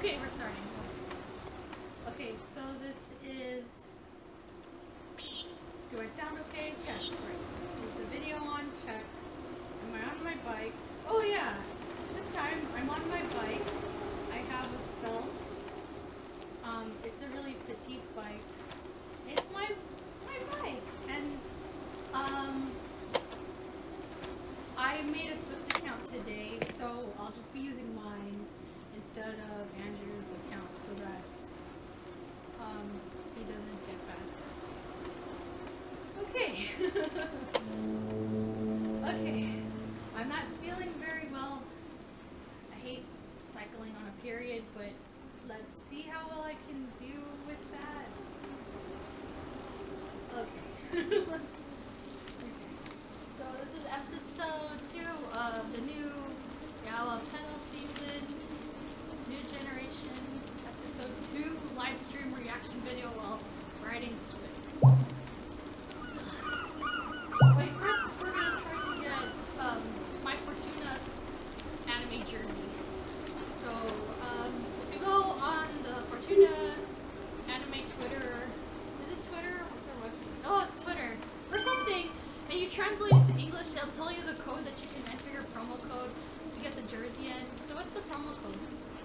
Okay, we're starting. Okay, so this is... Do I sound okay? Check. Right. Is the video on? Check. Am I on my bike? Oh yeah! This time I'm on my bike. I have a felt. It's a really petite bike. It's my bike! And, I made a Swift account today, so I'll just be using mine instead of Andrew's account so that he doesn't get basted. Okay. Okay. I'm not feeling very well. I hate cycling on a period, but let's see how well I can do with that. Okay. Okay. So this is episode 2 of the new Yawa Pedal season, New Generation, episode 2, live stream reaction video while riding Swift. Wait, first we're gonna try to get my Fortuna's anime jersey. So if you go on the Fortuna anime Twitter, is it Twitter? Oh, it's Twitter or something. And you translate it to English, they'll tell you the code that you can enter your promo code to get the jersey in. So what's the promo code?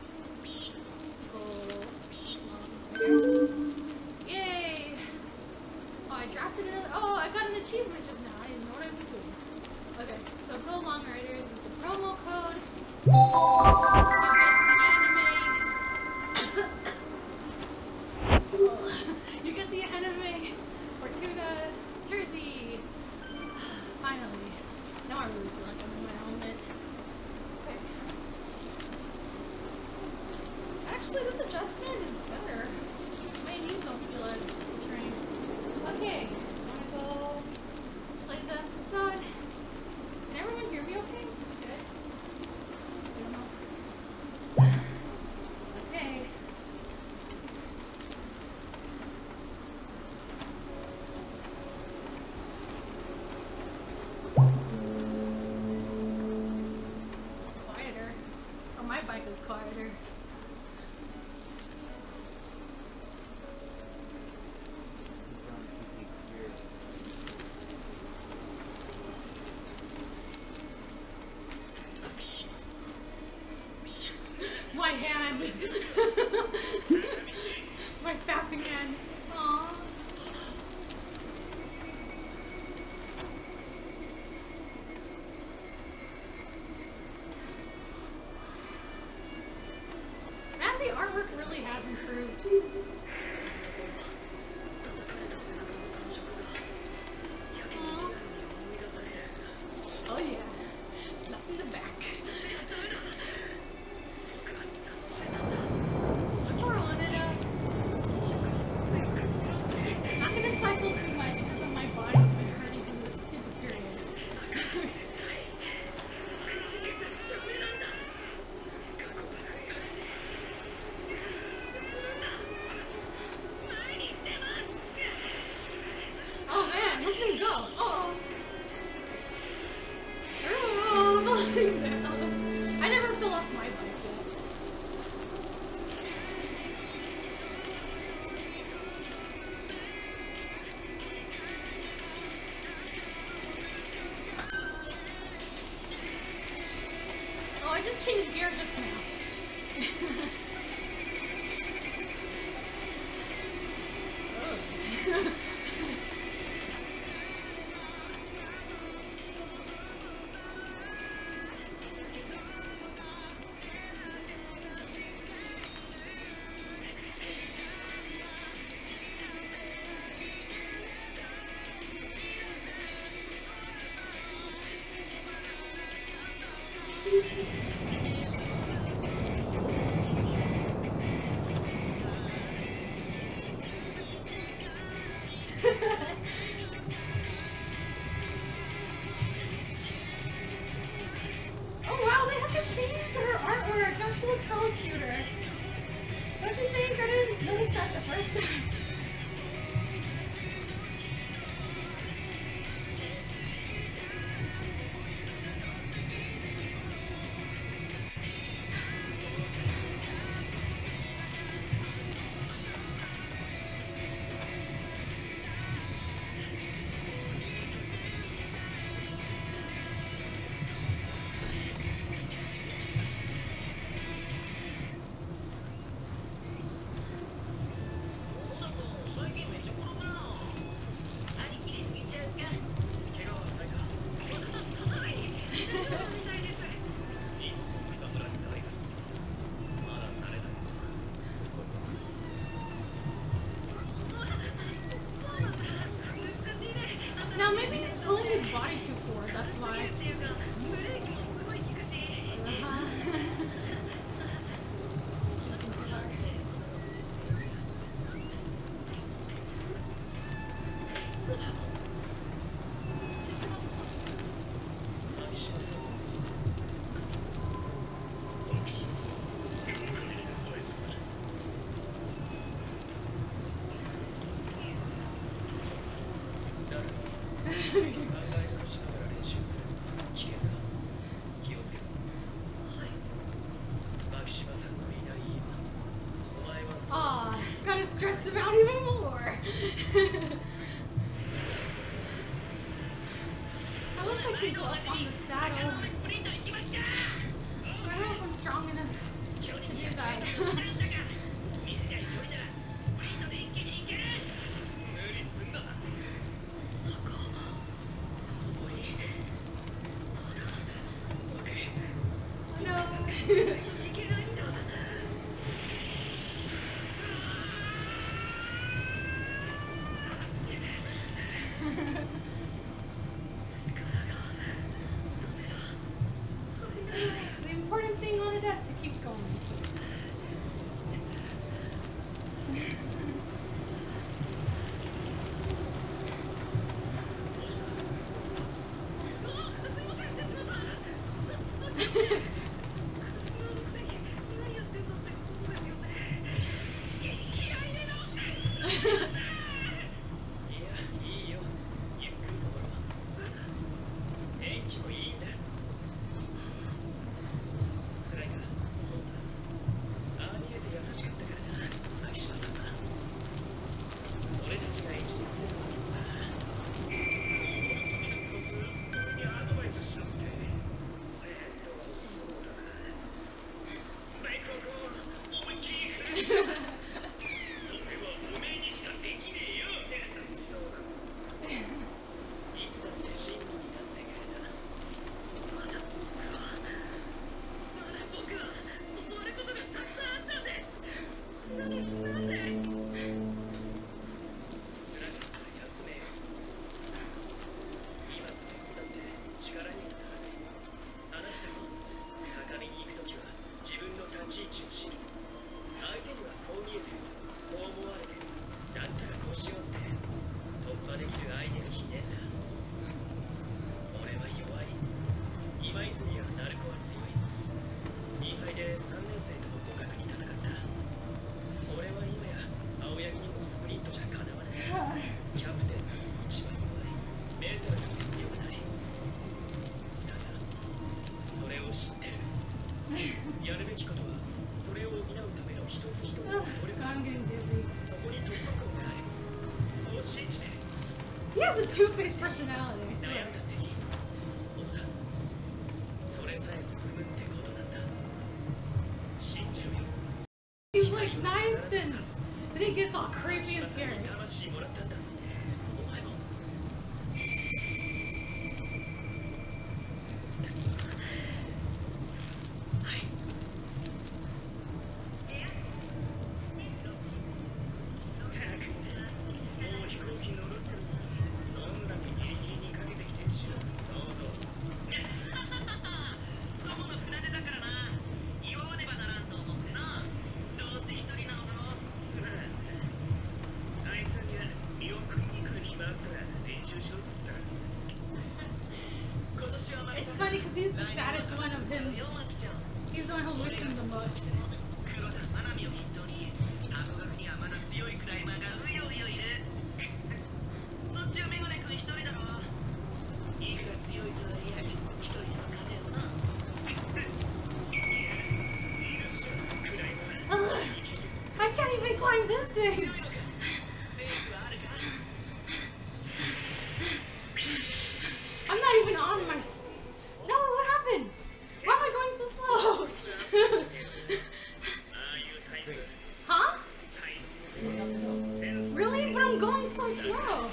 Yay! Oh, I drafted it. Oh, I got an achievement just now. I didn't know what I was doing. Okay, so Go Long Riders is the promo code. You get the anime Fortuna jersey. Finally. Now I really feel like I'm in my element. Okay. Actually, this adjustment is better. My knees don't feel as strained. Okay. I'm gonna go play the episode. Can everyone hear me okay? Is it good? I don't know. Okay. It's quieter. Oh, my bike is quieter. My hand! My fapping hand. Aww. Man, the artwork really has improved. Aww. Oh yeah. Slap in the back. Poor Onita. Not gonna cycle too much because my body's been hurting because of this stupid period. Oh man, look at me go. Uh-oh. Oh, falling down. I never fell off my bike yet. Oh, I just changed gear just now. Oh. Oh wow, they haven't changed her artwork. Now she looks hella cuter. Don't you think? I didn't notice that the first time. I wish I could go up on the saddle. I don't know if I'm strong enough to do that. No. The important thing on it is to keep going. I'm getting dizzy. He has a two-faced personality, I swear. He's like nice and then he gets all creepy and scary. It's funny because he's the saddest one of them. He's the one who listens the most. I can't even climb this thing. I'm not even on my... No, what happened? Why am I going so slow? Huh? Really? But I'm going so slow.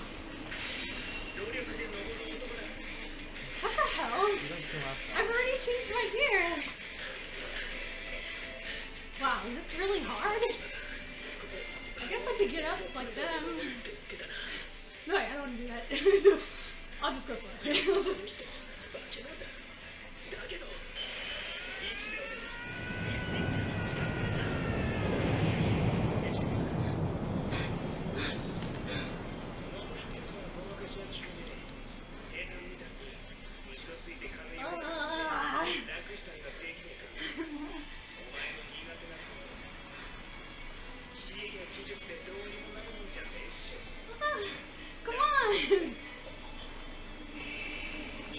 What the hell? I've already changed my gear. Wow, is this really hard? I guess I could get up like them. No, I don't want to do that. I'll just go slow. I'll just... Come on!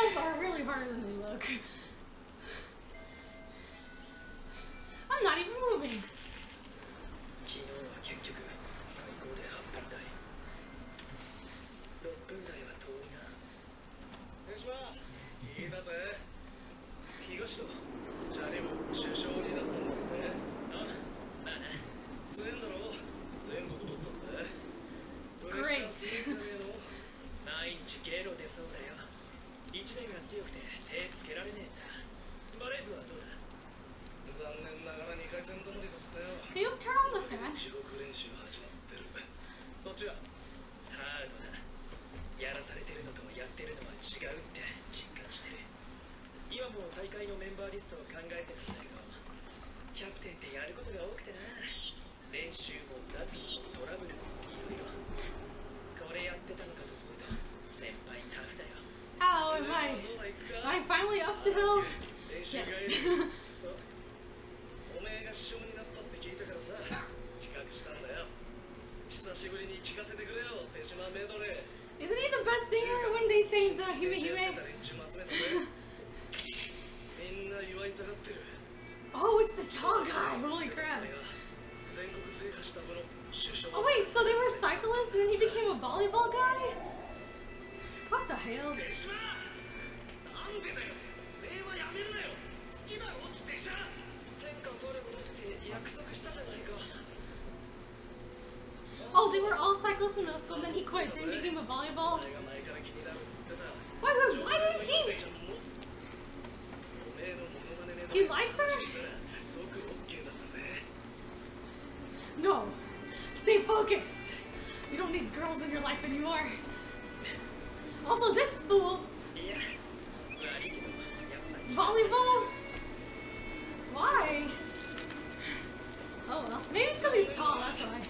battles are really harder than they look. I'm not even moving. 昨日は結局最高で8分台6分台は遠いな。手島いいだぜ。東とジャネも首相になったんだって。あ、まあな。強えんだろ。全国取ったって。プレッシャーするんじゃねえの。毎日ゲロ出そうだよ。1年が強くて手つけられねえんだ。バレー部はどうだ。残念ながら2回戦止まりだったよ。 Can you turn on the fan? 地獄練習始まってる。そっちはハードだ。やらされてるのとやってるのは違うって実感してる。今も大会のメンバーリストを考えてるんだけど、キャプテンってやることが多くてな。練習も雑務もトラブルもいろいろ。これやってたのかと思うと先輩タフだよ。 How am I? Am I finally up the hill? 練習 Yes. がいる。おめえが首相になったって聞いたからさ、企画したんだよ。久しぶりに聞かせてくれよ、手島メドレー。 Isn't he the best singer when they sing the Hime Hime? Oh, it's the tall guy! Holy crap! Oh wait, so they were cyclists and then he became a volleyball guy? What the hell? Oh, they were all cyclists in middle school and then he quit, then became a volleyball? Why didn't he? He likes her? No. Stay focused. You don't need girls in your life anymore. Also, this fool. Volleyball? Why? Oh well. Maybe it's because he's tall, that's why.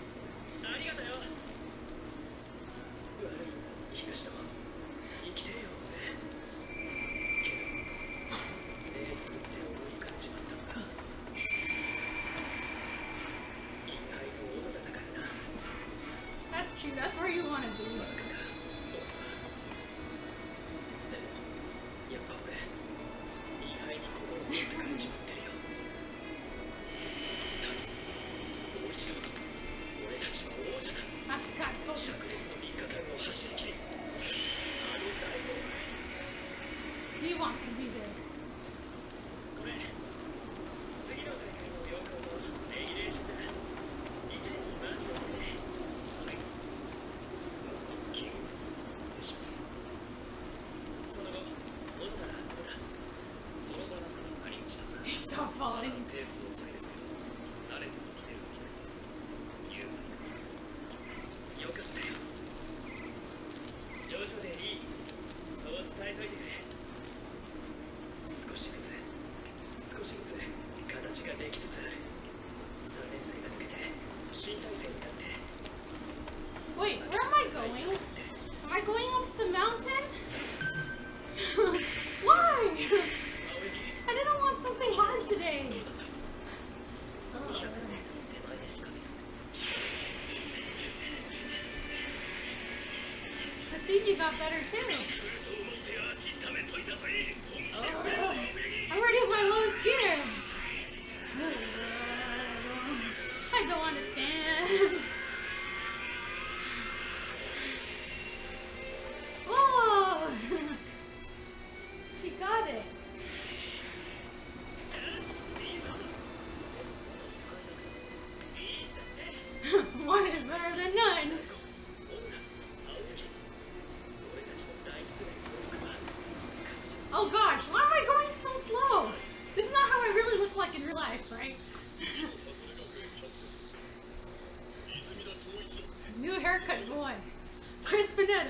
That's true, that's where you want to be. That's the kind of focus. He wants to be there. He stopped falling. Wait, where am I going? Am I going up the mountain? Why? I didn't want something hard today. The CG got better too. I'm already at my lowest gear. I don't understand. Whoa! He got it. One is better than none. Oh gosh, why am I going so slow? This is not how I really look like in real life, right? New haircut, boy. Chris Panetta.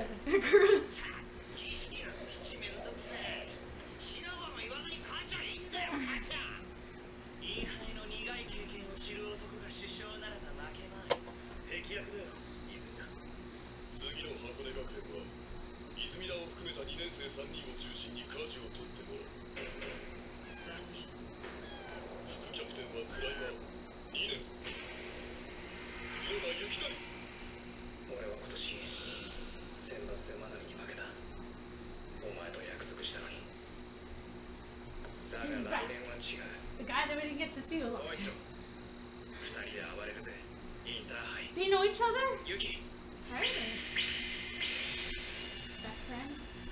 違う。 The guy that we didn't get to see a lot. もう一度二人で暴れるぜ。インターハイ They know each other? ユキ Hey. Best friend?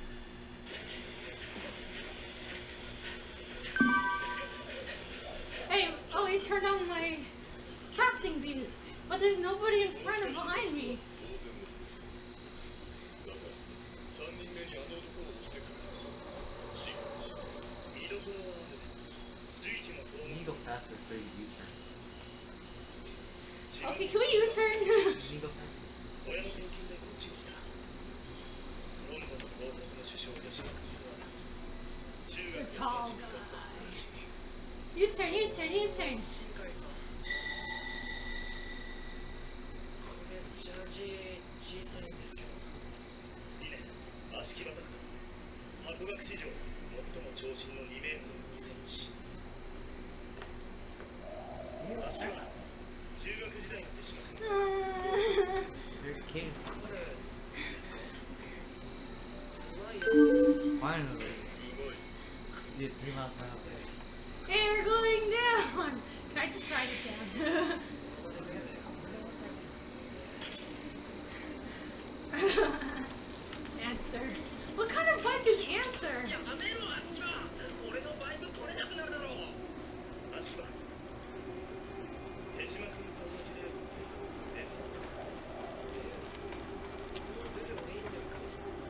Hey, oh, he turned on my crafting beast, but there's nobody in front or behind me. 三人目にあの男を押してくる。見どころは11もそう You need to go faster so you U-turn. Okay, can we U-turn? You need to go faster. 親の転勤でこっちに来た。ロンドンの総北の首相で島国は中学 The の tall 部活動 guy. の話。 U-turn, U-turn, U-turn. 新海さん。これジャージ小さいんですけど。いいね。足木場拓人。箱学史上最も長身の2メートル2センチ。足は中学時代の手島君。 They're kids. これですか。怖いやつですね。 Finally. すごい。 You did 3 miles per hour. Hey, we're going down. Can I just ride it down? Answer. What kind of bike is Answer? やめろ足場。俺のバイク取れなくなるだろう。足場。手島君と同じレース。レース。もう出てもいいんですか。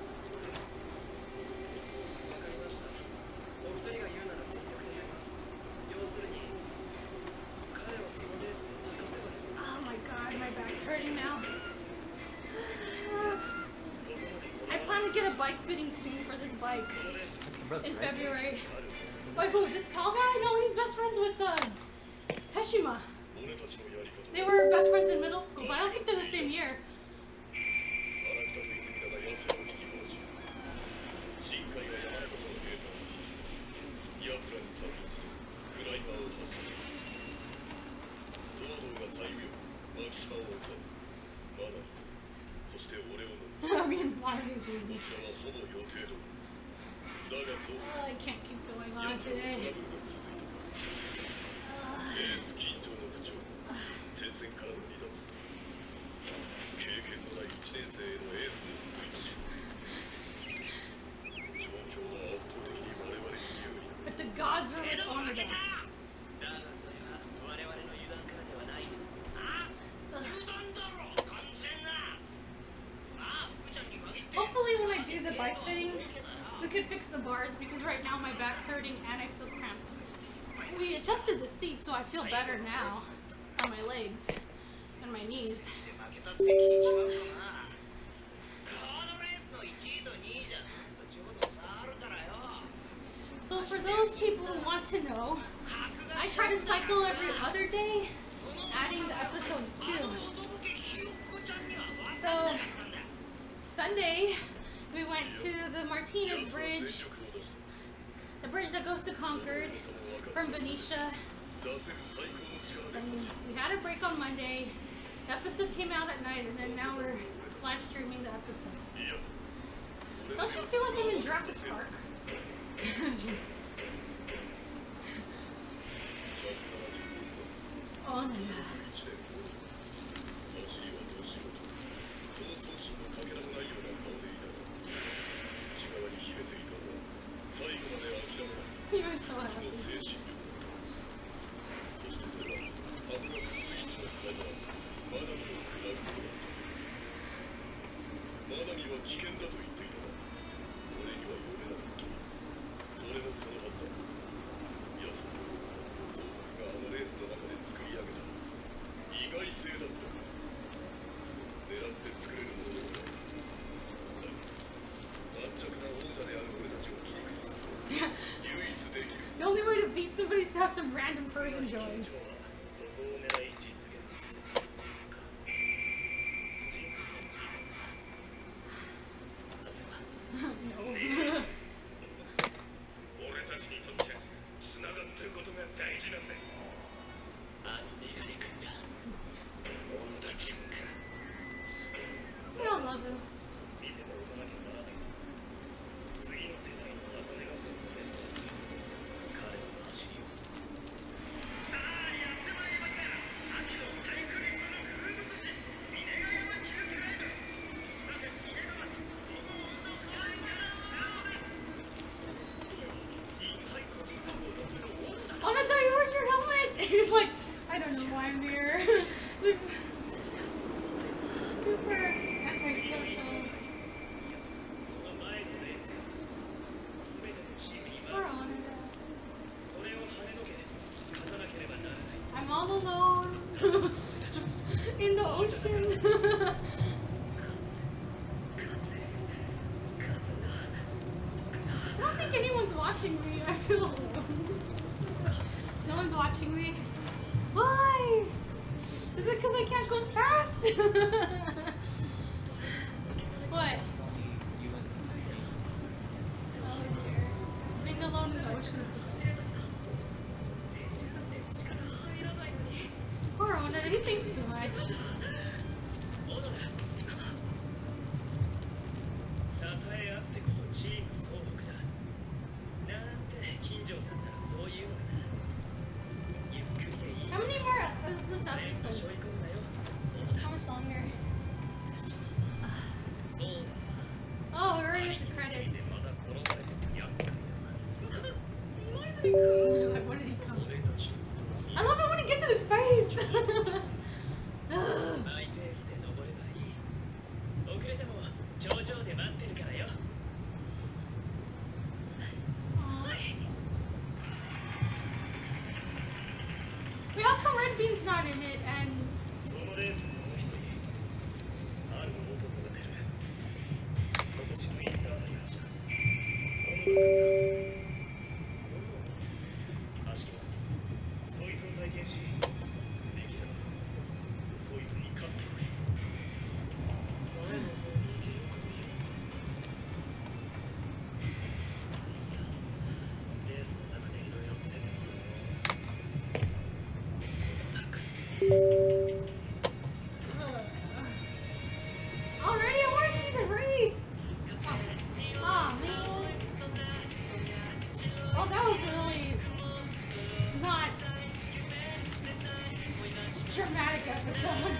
わかりました。お二人が言うなら全力でやります。要するに彼をそのレースに任せばいいんです。 Oh my god, my back's hurting now. そこまでこ I plan to get a bike fitting soon for this bike そのレース That's the brother, in right? February. ある。 Wait, who? This tall guy? No, he's best friends with Teshima. 俺たちのやり方。 They were best friends in middle school, but I don't think they're the same year. 荒北と泉田が奴らを引き戻し、深海が山中とのデータを引き、奴らに先立ちクライマーを発射する。東堂が最後、マキシマを抑え、マナミ、そして俺を残し、 I mean, why are these こ reasons? ちらはほぼ予定通り。だがそう、 I can't keep going や on つらのトラ today. ブルが続いた。エース緊張の不調、戦線からの離脱。経験のない1年生へのエースの衰退。状況は圧倒的に我々に有利だ。 But the gods are with honor them. だがそれは我々の油断からではない。あ、油断だろ、完全な。あ、福ちゃんに限って。 Hopefully when I do the bike fitting, we could fix the bars because right now my back's hurting and I feel cramped. We adjusted the seat so I feel better now on my legs and my knees. 負けたって聞いちまうかな。このレースの1位と2位じゃちょうど差あるからよ。 So for those people who want to know, I try to cycle every other day, adding the episodes too. So Sunday, we went to the Martinez Bridge, the bridge that goes to Concord from Benicia. And we had a break on Monday. The episode came out at night, and then now we're live streaming the episode. Don't you feel like I'm in Jurassic Park? Oh my god. 最後まで諦めない。 He was so その happy. 精神力。そしてそれは箱が普通一のクライマー、マナミを食らうことだった。マナミは危険だと言っていたが、俺には読めなかった。それもそのはずだ。奴は総北があのレースの中で作り上げた意外性だったから。狙って作れるものはない。だが盤石な王者である俺たちを切り崩す。 The only way to beat somebody is to have some random person join. そこを狙い実現させた。ジンクの理解だ。さすが。 No. 俺たちにとってつながってることが大事なんだよ。あのメガネ君だ。小野田ジンク。 We all love him. 見せておかなきゃならない。次の世代の箱根学園のメンバーに彼の走りを In the ocean. I don't think anyone's watching me. I feel alone. No one's watching me. Why? Is it because I can't go fast? What? It's only you and me. Oh dear. Being alone in the ocean is the poor Oda, he thinks too much. 支え合ってこそチーム総北だ。なんて金城さんならそういうのかな。ゆっくりでいい。 How many more is this 背負 episode? い込むなよ。 How much longer? そうだ。 Oh, we're already at the つい credits. てまだ転がれて厄介だな。今泉 Like, when did he come? 俺たち I love it when he gets in his face! Ugh. マイペースで登ればいい。遅れても頂上で待ってるからよ。 Wait, how come Red Bean's not in it and そのレースにもう一人ある男が出る。今年のインターハイ覇者小野田君だ。悪しきはそいつを体験し、できればそいつに勝ってこい。前の方にいてよく見よう。レースの中でいろいろ見せてもらおう。たく already? I want to see the race! Oh, man. Oh, that was really not dramatic episode.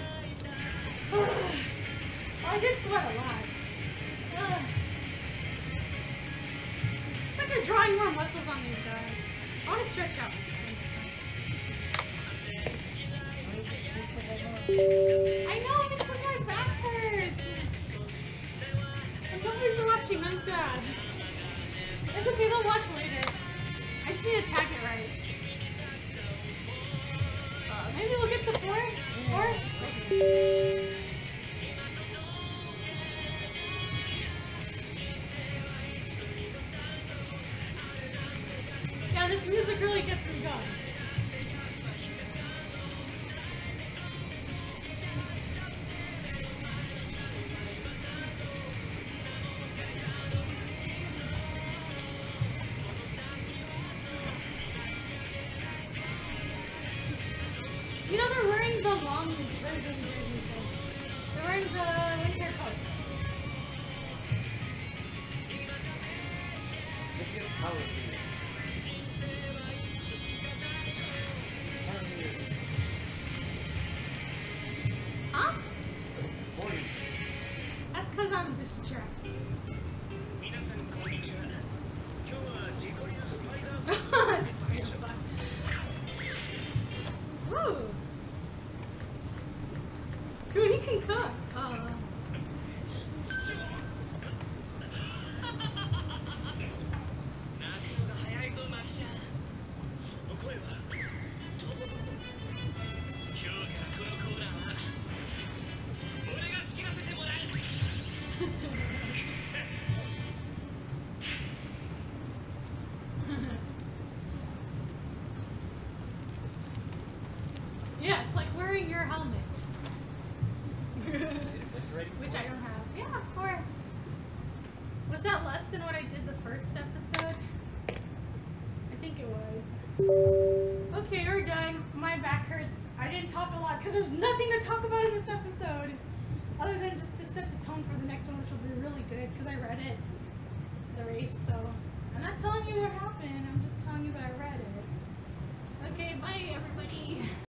Oh, I did sweat a lot. Ugh. It's like they're drawing more muscles on these guys. I want to stretch out. I know, it's because my back hurts. And nobody's watching, I'm sad. It's okay, they'll watch later. I just need to tag it right. Maybe we'll get to 4? 4? Yeah, this music really gets me going. You know they're wearing the long version jerseys. They're wearing the winter coats. Look at how it is. Huh? Boy, That's because I'm distracted. 皆さんこんにちは。今日は自己流スパイダー Ooh. Dude, he can cook. 泣くのが早いぞマキちゃん。その声はトモ。今日からこのコーナーは俺が仕切らせてもらう。 Yes, like wearing your helmet. did it blink already? Which I don't have. Yeah, 4. Was that less than what I did the first episode? I think it was. Okay, we're done. My back hurts. I didn't talk a lot because there's nothing to talk about in this episode. Other than just to set the tone for the next one, which will be really good because I read it. The race, so. I'm not telling you what happened. I'm just telling you that I read it. Okay, bye everybody.